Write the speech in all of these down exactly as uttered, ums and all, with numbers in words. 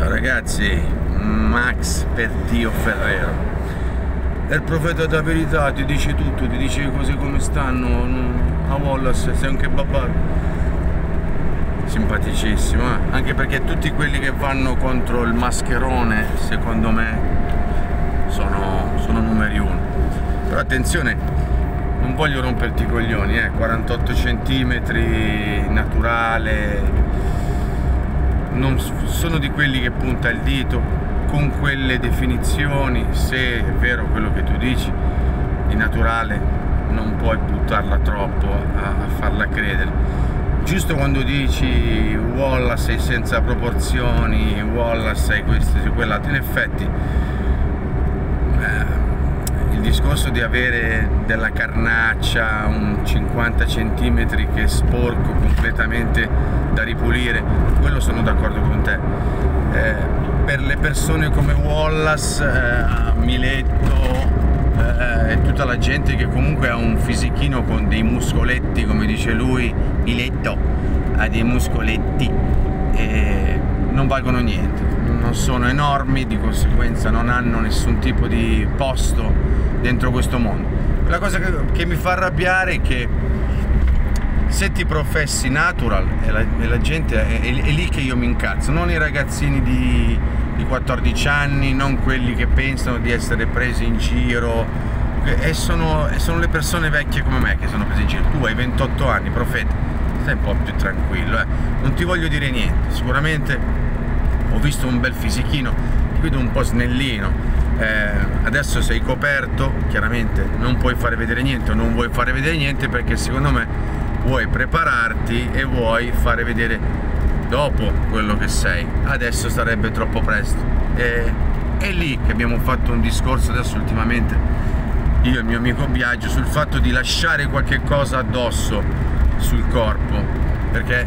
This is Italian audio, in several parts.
Ciao ragazzi, Max per Dio Ferrero. È il profeta della verità, ti dice tutto, ti dice le cose come stanno. A Wallace sei un kebabato. Simpaticissimo, eh? Anche perché tutti quelli che vanno contro il mascherone, secondo me, sono, sono numeri uno. Però attenzione, non voglio romperti i coglioni, eh? quarantotto centimetri, naturale. Non sono di quelli che punta il dito con quelle definizioni. Se è vero quello che tu dici, di naturale non puoi buttarla troppo a, a farla credere. Giusto quando dici Wallace sei senza proporzioni, Wallace sei questo, sei quell'altro, in effetti eh, il discorso di avere della carnaccia, un cinquanta centimetri che è sporco completamente da ripulire, quello sono d'accordo con te. Eh, per le persone come Wallace, eh, Miletto eh, e tutta la gente che comunque ha un fisichino con dei muscoletti, come dice lui, Miletto ha dei muscoletti, eh, non valgono niente, non sono enormi, di conseguenza non hanno nessun tipo di posto dentro questo mondo. La cosa che, che mi fa arrabbiare è che se ti professi natural e la, e la gente è, è, è lì che io mi incazzo, non i ragazzini di, di quattordici anni, non quelli che pensano di essere presi in giro, e sono, e sono le persone vecchie come me che sono prese in giro. Tu hai ventotto anni, profeta, stai un po' più tranquillo, eh. Non ti voglio dire niente, sicuramente ho visto un bel fisichino, ti vedo un po' snellino, eh, adesso sei coperto, chiaramente non puoi fare vedere niente o non vuoi fare vedere niente perché secondo me vuoi prepararti e vuoi fare vedere dopo quello che sei. Adesso sarebbe troppo presto. E è lì che abbiamo fatto un discorso adesso ultimamente, io e il mio amico Biagio, sul fatto di lasciare qualche cosa addosso sul corpo, perché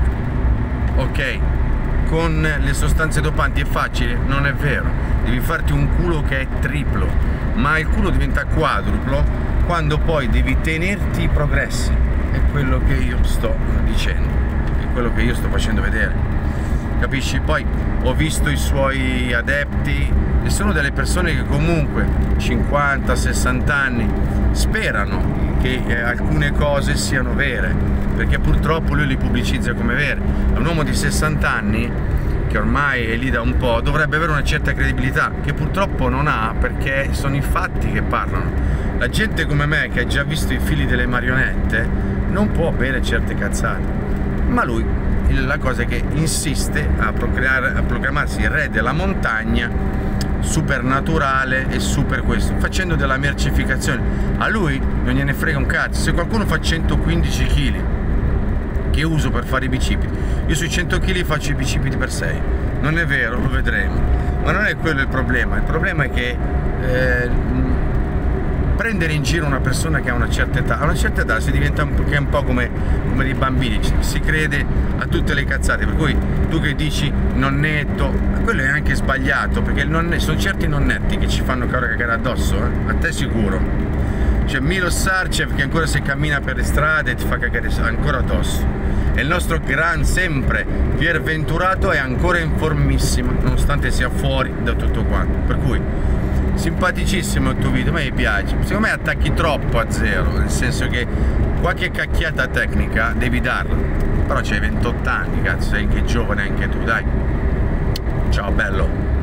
ok, con le sostanze dopanti è facile, non è vero, devi farti un culo che è triplo, ma il culo diventa quadruplo quando poi devi tenerti i progressi. È quello che io sto dicendo, è quello che io sto facendo vedere, capisci? Poi ho visto i suoi adepti e sono delle persone che comunque cinquanta sessanta anni sperano che eh, alcune cose siano vere, perché purtroppo lui li pubblicizza come vere. Un uomo di sessanta anni che ormai è lì da un po' dovrebbe avere una certa credibilità che purtroppo non ha, perché sono i fatti che parlano. La gente come me che ha già visto i fili delle marionette non può bere certe cazzate, ma lui la cosa è che insiste a, procreare, a proclamarsi il re della montagna, super naturale e super questo, facendo della mercificazione. A lui non gliene frega un cazzo. Se qualcuno fa centoquindici chili che uso per fare i bicipiti, io sui cento chili faccio i bicipiti per sei, non è vero, lo vedremo, ma non è quello il problema. Il problema è che eh, prendere in giro una persona che ha una certa età, a una certa età si diventa un po', che è un po' come, come dei bambini, si crede a tutte le cazzate, per cui tu che dici nonnetto, quello è anche sbagliato, perché il nonne, sono certi nonnetti che ci fanno cagare addosso, eh? A te sicuro. C'è Milo Sarcev che ancora se cammina per le strade ti fa cagare ancora addosso, e il nostro gran sempre Pier Venturato è ancora in formissima nonostante sia fuori da tutto quanto, per cui simpaticissimo il tuo video, a me piace. Secondo me attacchi troppo a zero, nel senso che qualche cacchiata tecnica devi darla, però c'hai ventotto anni, cazzo, sei anche giovane anche tu, dai. Ciao bello.